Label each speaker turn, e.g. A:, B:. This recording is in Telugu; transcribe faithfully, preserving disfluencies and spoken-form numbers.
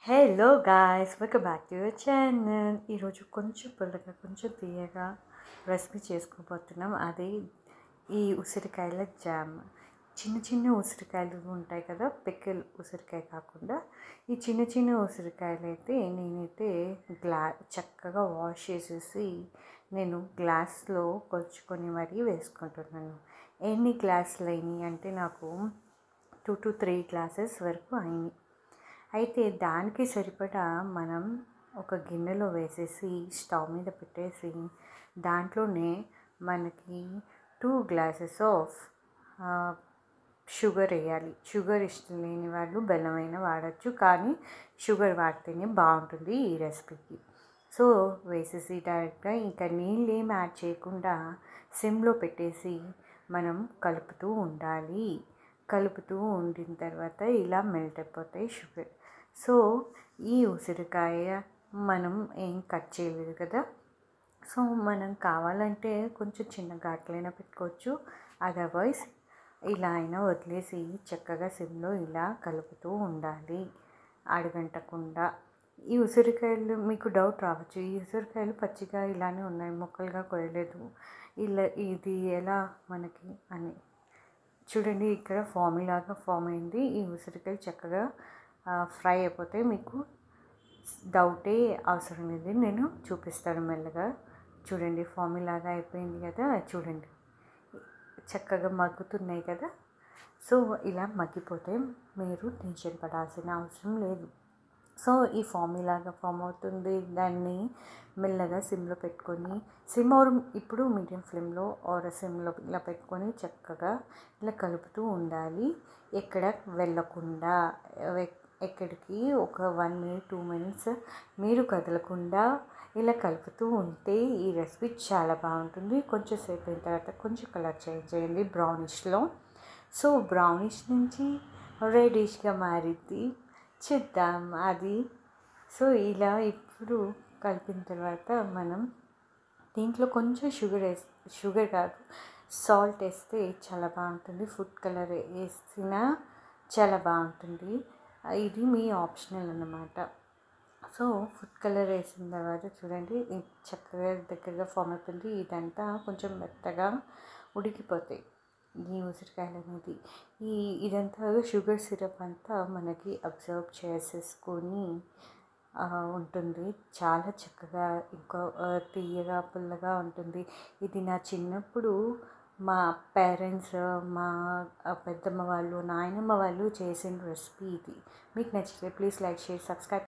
A: Hello guys, welcome back to your channel. ఈరోజు కొంచెం పుల్లగా కొంచెం తీయగా రెసిపీ చేసుకోబోతున్నాం. అది ఈ ఉసిరికాయల జామ్. చిన్న చిన్న ఉసిరికాయలు ఉంటాయి కదా, పికిల్ ఉసిరికాయ కాకుండా ఈ చిన్న చిన్న ఉసిరికాయలు అయితే నేనైతే గ్లా చక్కగా వాష్ చేసేసి నేను గ్లాస్లో కొలుచుకొని మరీ వేసుకుంటున్నాను. ఎన్ని గ్లాసులు అయినాయి అంటే నాకు టూ టు త్రీ గ్లాసెస్ వరకు అయినాయి. అయితే దానికి సరిపడా మనం ఒక గిన్నెలో వేసేసి స్టవ్ మీద పెట్టేసి దాంట్లోనే మనకి టూ గ్లాసెస్ ఆఫ్ షుగర్ వేయాలి. షుగర్ ఇష్టం లేని వాళ్ళు బెల్లమైనా వాడచ్చు, కానీ షుగర్ వాడితేనే బాగుంటుంది ఈ రెసిపీకి. సో వేసేసి డైరెక్ట్గా ఇంకా నీళ్ళు ఏం యాడ్ చేయకుండా సిమ్లో పెట్టేసి మనం కలుపుతూ ఉండాలి. కలుపుతూ ఉండిన తర్వాత ఇలా మెల్ట్ అయిపోతాయి షుగర్. సో ఈ ఉసిరికాయ మనం ఏం కట్ చేయలేదు కదా, సో మనం కావాలంటే కొంచెం చిన్న ఘాట్లైనా పెట్టుకోవచ్చు, అదర్వైజ్ ఇలా అయినా వదిలేసి చక్కగా సిమ్లో ఇలా కలుపుతూ ఉండాలి అడగంటకుండా. ఈ ఉసిరికాయలు మీకు డౌట్ రావచ్చు, ఈ ఉసిరికాయలు పచ్చిగా ఇలానే ఉన్నాయి, ముక్కలుగా కొయ్యలేదు, ఇలా ఇది ఎలా మనకి అని. చూడండి, ఇక్కడ ఫార్ములాగా ఫామ్ అయింది. ఈ ఉసిరికాయలు చక్కగా ఫ్రై అయిపోతే మీకు డౌటే అవసరం లేదు, నేను చూపిస్తాను మెల్లగా. చూడండి, ఫార్ములాగా అయిపోయింది కదా, చూడండి చక్కగా మగ్గుతున్నాయి కదా. సో ఇలా మగ్గిపోతే మీరు టెన్షన్ పడాల్సిన అవసరం లేదు. సో ఈ ఫార్ములాగా ఫామ్ అవుతుంది. దాన్ని మెల్లగా సిమ్లో పెట్టుకొని, సిమ్ ఆర్ ఇప్పుడు మీడియం ఫ్లేమ్లో ఆర్ సిమ్లో ఇలా పెట్టుకొని చక్కగా ఇలా కలుపుతూ ఉండాలి, ఎక్కడ వెళ్ళకుండా. ఎక్కడికి ఒక వన్ మినిట్ టూ మినిట్స్ మీరు కదలకుండా ఇలా కలుపుతూ ఉంటే ఈ రెసిపీ చాలా బాగుంటుంది. కొంచెం సేపు అయిన తర్వాత కొంచెం కలర్ చేంజ్ చేయండి బ్రౌనిష్లో. సో బ్రౌనిష్ నుంచి రెడిష్గా మారింది, చూద్దాం అది. సో ఇలా ఇప్పుడు కలిపిన తర్వాత మనం దీంట్లో కొంచెం షుగర్ వేసి, షుగర్ కాదు సాల్ట్ వేస్తే చాలా బాగుంటుంది. ఫుడ్ కలర్ వేసినా చాలా బాగుంటుంది, ఇది మీ ఆప్షనల్ అన్నమాట. సో ఫుడ్ కలర్ వేసిన తర్వాత చూడండి చక్కగా దగ్గరగా ఫామ్ అయిపోయింది. ఇదంతా కొంచెం మెత్తగా ఉడికిపోతాయి ఈ ఉసిరికాయలు అనేది. ఈ ఇదంతా షుగర్ సిరప్ అంతా మనకి అబ్జర్వ్ చేసేసుకొని ఉంటుంది. చాలా చక్కగా ఇంకా తీయగా పుల్లగా ఉంటుంది. ఇది నా చిన్నప్పుడు మా పేరెంట్స్, మా పెద్దమ్మ వాళ్ళు, నాయనమ్మ వాళ్ళు చేసిన రెసిపీ ఇది. మీకు నచ్చితే ప్లీజ్ లైక్, షేర్, సబ్స్క్రైబ్.